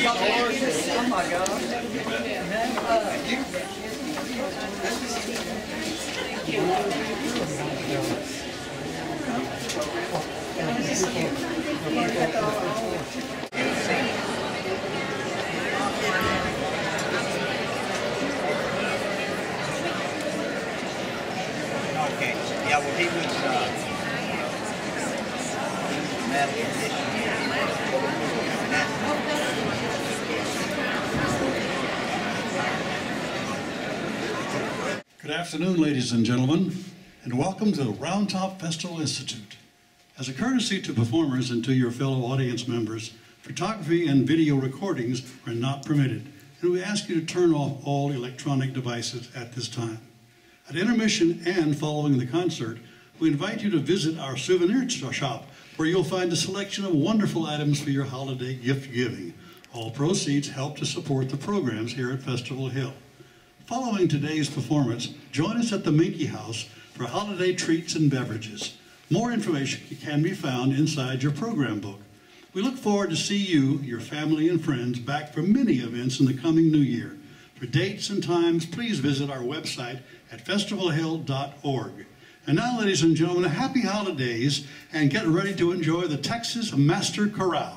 Oh my God. Okay. Yeah, well, he was metal condition. Good afternoon, ladies and gentlemen, and welcome to the Round Top Festival Institute. As a courtesy to performers and to your fellow audience members, photography and video recordings are not permitted, and we ask you to turn off all electronic devices at this time. At intermission and following the concert, we invite you to visit our souvenir shop, where you'll find a selection of wonderful items for your holiday gift giving. All proceeds help to support the programs here at Festival Hill. Following today's performance, join us at the Minky House for holiday treats and beverages. More information can be found inside your program book. We look forward to see you, your family and friends back for many events in the coming new year. For dates and times, please visit our website at festivalhill.org. And now, ladies and gentlemen, happy holidays, and get ready to enjoy the Texas Master Chorale.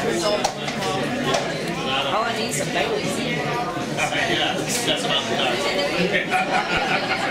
Oh, I need some Bailey's. Yeah, that's about the time.